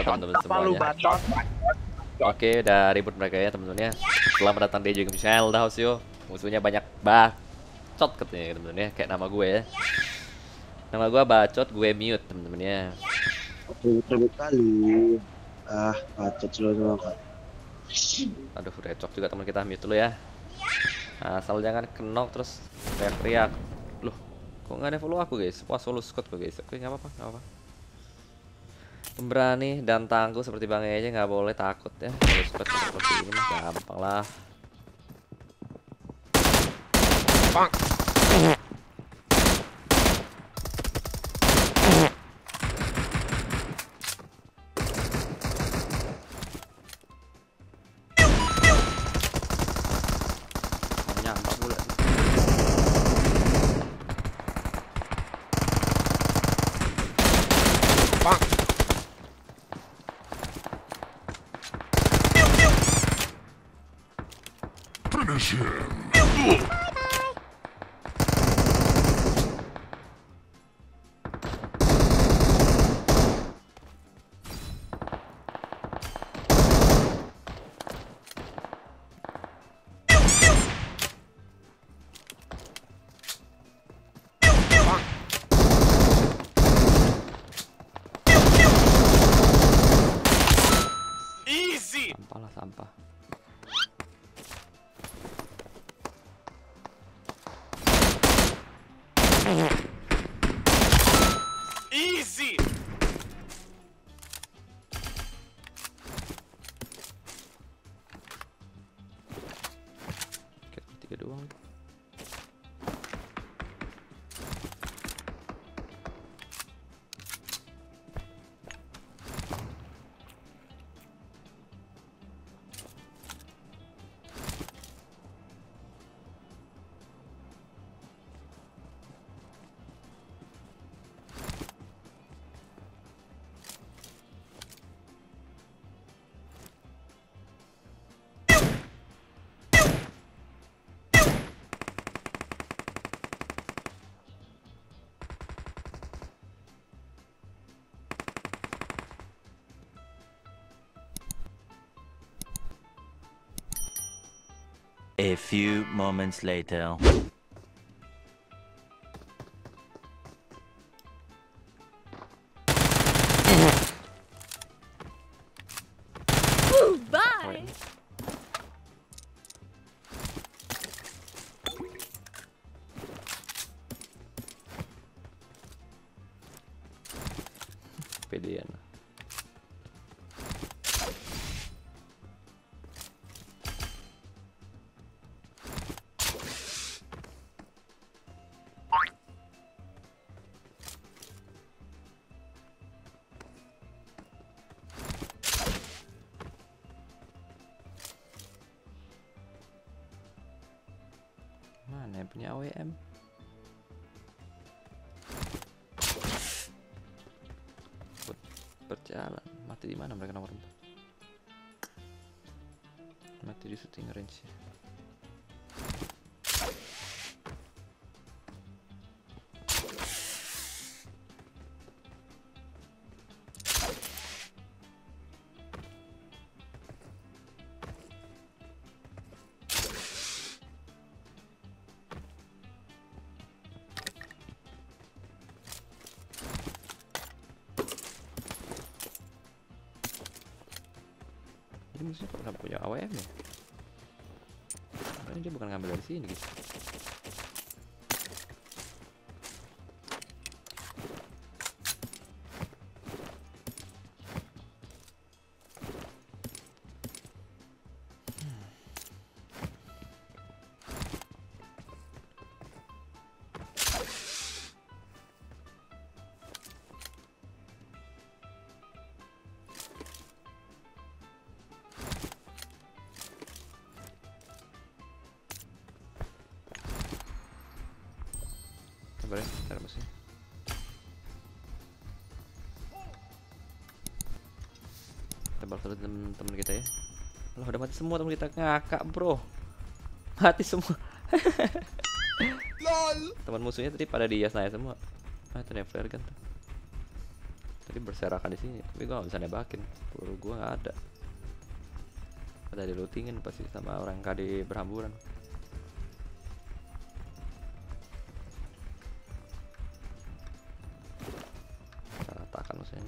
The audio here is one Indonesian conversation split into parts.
teman-teman semuanya. Oke, udah ribut mereka ya teman-teman ya. Selamat datang di Game Channel House yo. Musuhnya banyak bacot katanya teman-teman ya, kayak nama gue ya. Nama gue bacot, gue mute teman-teman ya. Ribut kali. Bacot semua kan. Aduh, recok juga teman kita, mute dulu ya. Asal jangan kenok terus teriak-teriak. Loh, kok nggak ada follow aku guys? Wah, solo squad kok guys. Oke, nggak apa-apa, nggak apa-apa. Pemberani dan tangguh seperti Bang Eja nggak boleh takut ya. Solo squad seperti ini mah gampang lah. Bang. Nyampak pula. Bang. Finish him. Sampah lah, sampah. Easy. Oke, tiga doang. A few moments later. Bye. Pedean. Mana yang punya AWM? Berjalan. Mati di mana mereka nomor 4? Mati di shooting range. Ini musuhnya kok nggak punya AWM ya? Karena dia bukan ngambil dari sini guys. Sabar ya, ntar musuhnya. Tebal satu temen kita ya. Loh, udah mati semua temen kita, ngakak bro. Mati semua. LOL. Teman musuhnya tadi pada di saya semua. Itu ada flare gun tuh. Tadi berserakan di sini, tapi gua nggak bisa nebakin. Peluru gua nggak ada. Ada di lootingin pasti sama orang KD berhamburan. Kita ratakan maksudnya.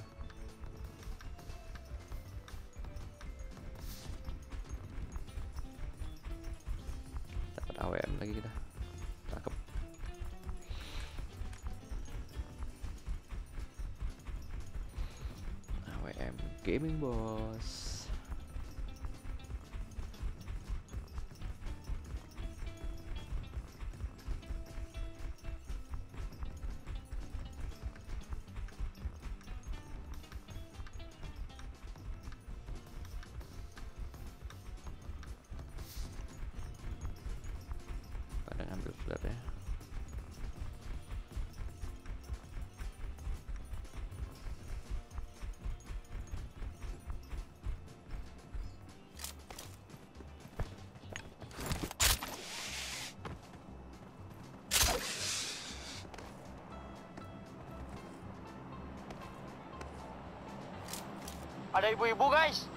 Dapat AWM lagi kita. Cakep. AWM gaming bos. Pada ngambil flare ya. Ada ibu-ibu guys.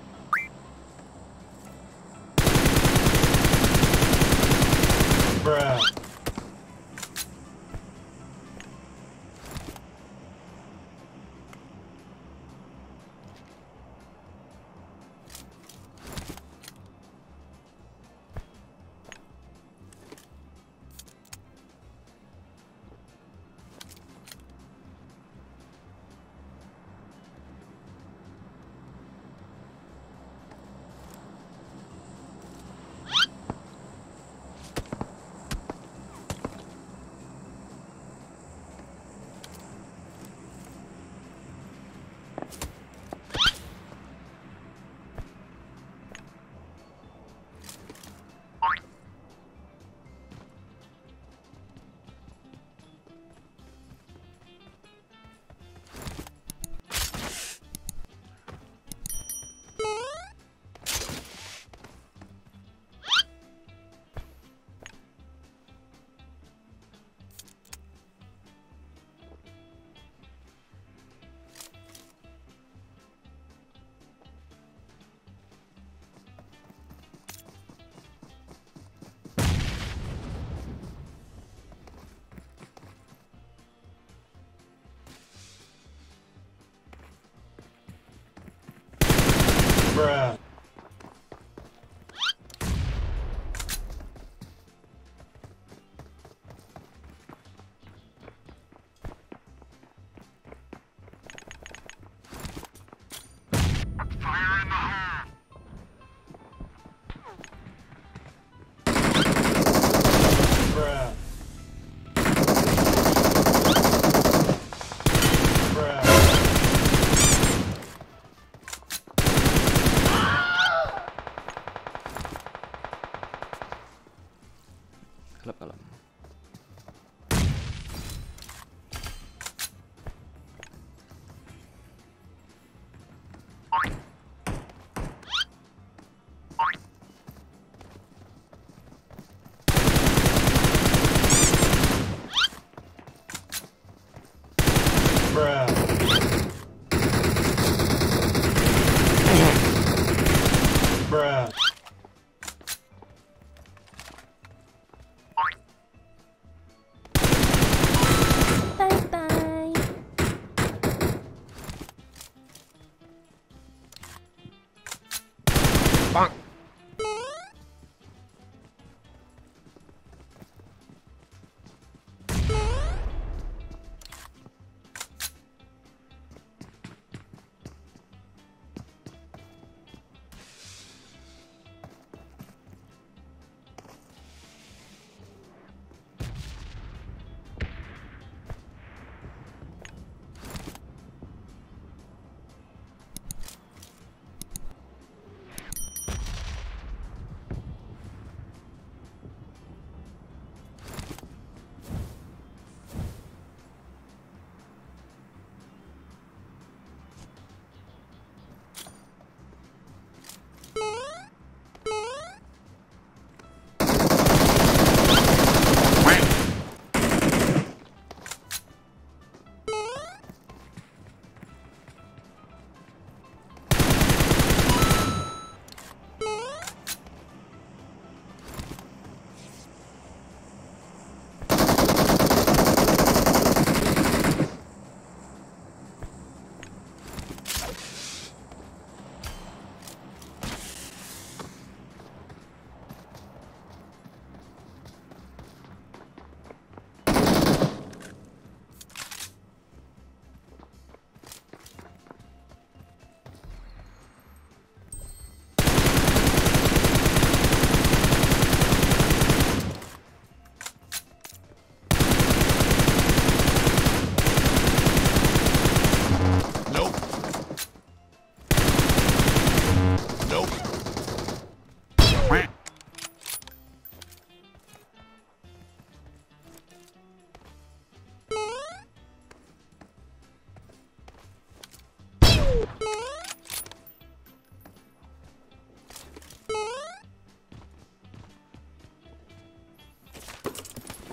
Kalap.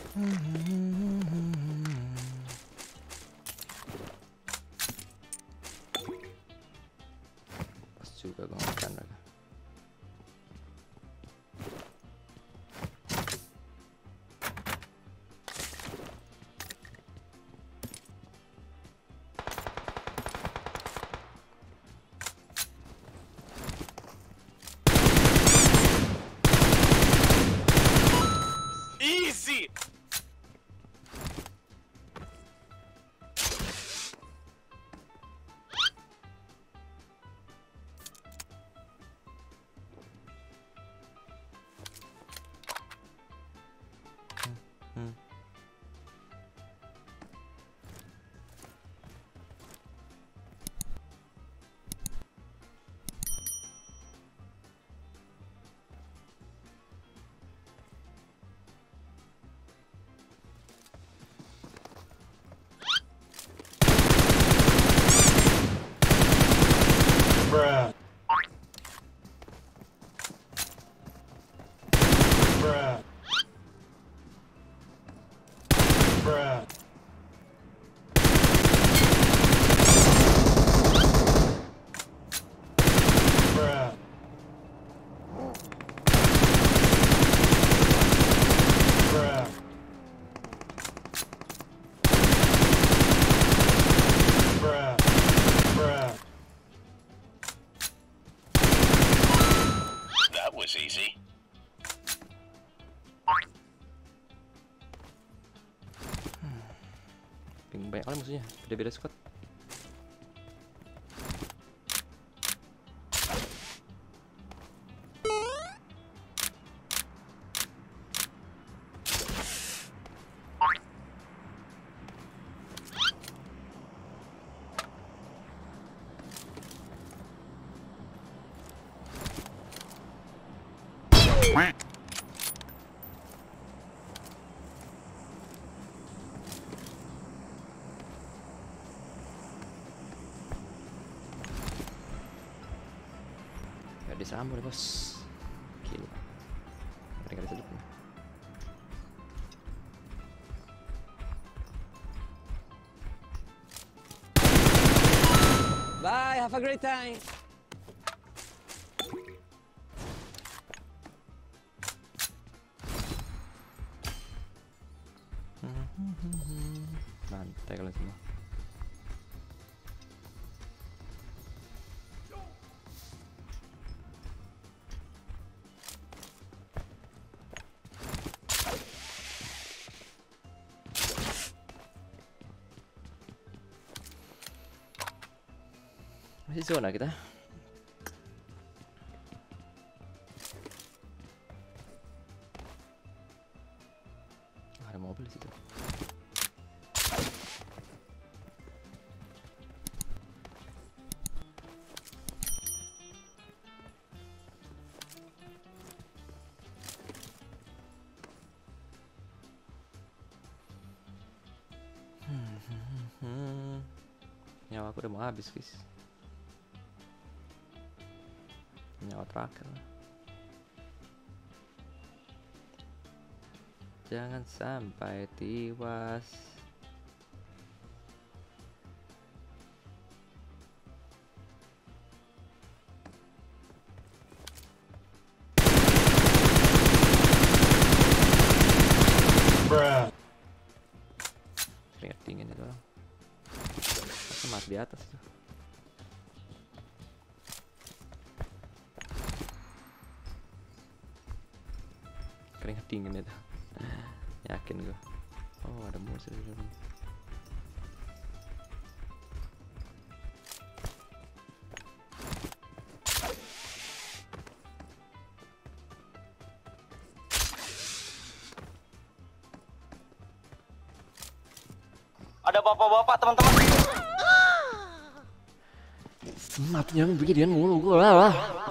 Pas juga gue makan lagi. Easy! Bruh. Bruh. Bruh. Bruh. Bruh. Bruh. Bruh. That was easy. Bingung banyak kali musuhnya. Beda-beda squad. Gak disambung deh bos. Gila. Gak disedot nih. Bye, have a great time. Mantai kalian semua. Masih zona kita. Ada mobil di situ. Nyawa aku udah mau habis, guys. Nyawa terakhir. Jangan sampai tiwas. Bruh. Keringat dingin itu orang. Masa mati di atas tuh. Keringat dingin itu. Yakin gue. Oh, ada musuh di dalam. Ada bapak-bapak, teman-teman. Matinya beginian mulu gue lah.